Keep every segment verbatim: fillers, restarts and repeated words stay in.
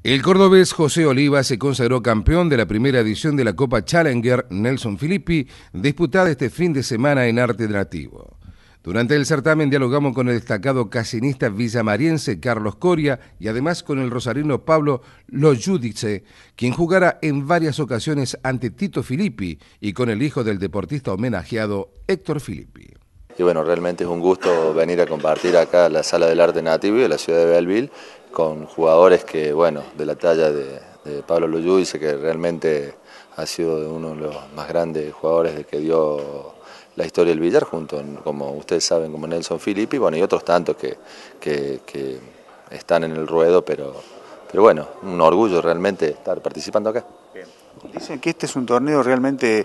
El cordobés José Oliva se consagró campeón de la primera edición de la Copa Challenger Nelson Filippi, disputada este fin de semana en Arte Nativo. Durante el certamen dialogamos con el destacado casinista villamariense Carlos Coria y además con el rosarino Pablo Lojudice, quien jugará en varias ocasiones ante Tito Filippi, y con el hijo del deportista homenajeado Héctor Filippi. Y bueno, realmente es un gusto venir a compartir acá en la Sala del Arte Nativo de la ciudad de Belleville con jugadores que, bueno, de la talla de, de Pablo Lojudice, que realmente ha sido uno de los más grandes jugadores que dio la historia del billar, junto, como ustedes saben, como Nelson Filippi, bueno, y otros tantos que, que, que están en el ruedo, pero, pero bueno, un orgullo realmente estar participando acá. Bien. Dicen que este es un torneo realmente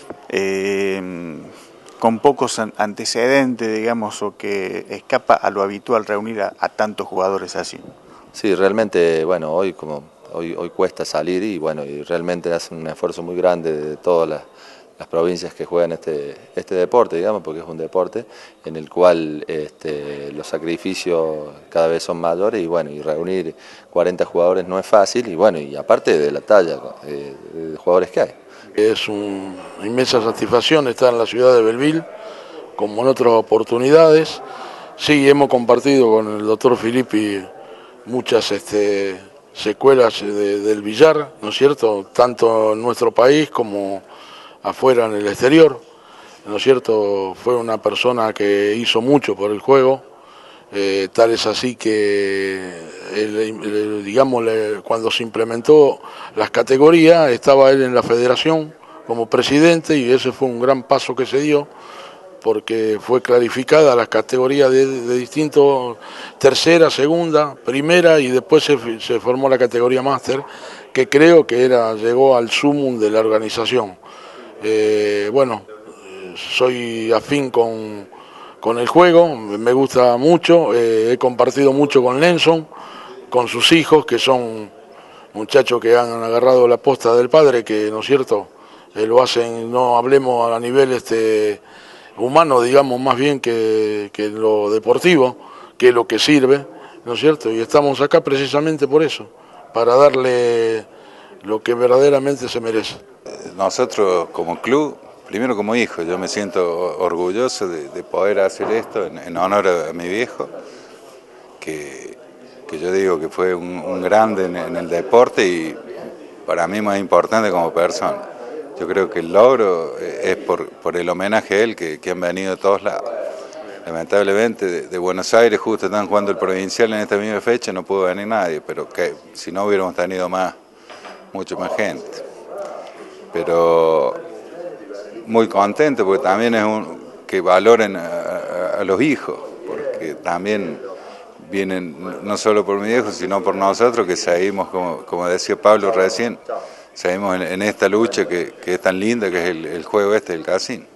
eh, con pocos antecedentes, digamos, o que escapa a lo habitual reunir a, a tantos jugadores así. Sí, realmente, bueno, hoy como hoy, hoy cuesta salir y bueno, y realmente hacen un esfuerzo muy grande de todas las, las provincias que juegan este, este deporte, digamos, porque es un deporte en el cual este, los sacrificios cada vez son mayores y bueno, y reunir cuarenta jugadores no es fácil y bueno, y aparte de la talla eh, de jugadores que hay. Es un, una inmensa satisfacción estar en la ciudad de Belleville, como en otras oportunidades. Sí, hemos compartido con el doctor Filippi muchas este, secuelas de, del billar, ¿no es cierto?, tanto en nuestro país como afuera en el exterior, ¿no es cierto? Fue una persona que hizo mucho por el juego, eh, tal es así que, el, el, digamos, cuando se implementó las categorías, estaba él en la federación como presidente y ese fue un gran paso que se dio, porque fue clarificada las categorías de, de distintos, tercera, segunda, primera, y después se, se formó la categoría máster, que creo que era llegó al sumum de la organización. Eh, bueno, soy afín con, con el juego, me gusta mucho, eh, he compartido mucho con Nelson, con sus hijos, que son muchachos que han agarrado la posta del padre, que, ¿no es cierto?, eh, lo hacen, no hablemos a nivel este humano, digamos, más bien que, que lo deportivo, que es lo que sirve, ¿no es cierto? Y estamos acá precisamente por eso, para darle lo que verdaderamente se merece. Nosotros como club, primero como hijo, yo me siento orgulloso de, de poder hacer esto en, en honor a mi viejo, que, que yo digo que fue un, un grande en, en el deporte y para mí más importante como persona. Yo creo que el logro es por, por el homenaje a él que, que han venido de todos lados. Lamentablemente de, de Buenos Aires justo están jugando el provincial en esta misma fecha, no pudo venir nadie, pero que si no hubiéramos tenido más, mucho más gente. Pero muy contento porque también es un, que valoren a, a, a los hijos, porque también vienen no solo por mi viejo, sino por nosotros que seguimos, como, como decía Pablo recién, seguimos en, en esta lucha que, que es tan linda, que es el, el juego este del casino.